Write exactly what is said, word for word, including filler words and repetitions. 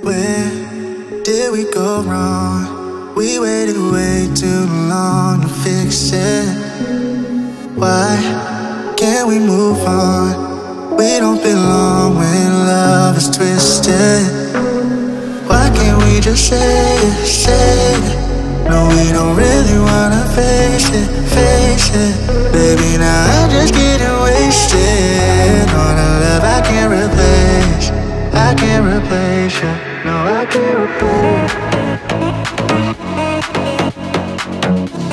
Where did we go wrong? We waited way too long to fix it. Why can't we move on? We don't belong when love is twisted. Why can't we just say it, say it? No, we don't really wanna face it, face it. Baby, now I'm just getting wasted on a love I can't replace. I can't replace you. No, I can't replace.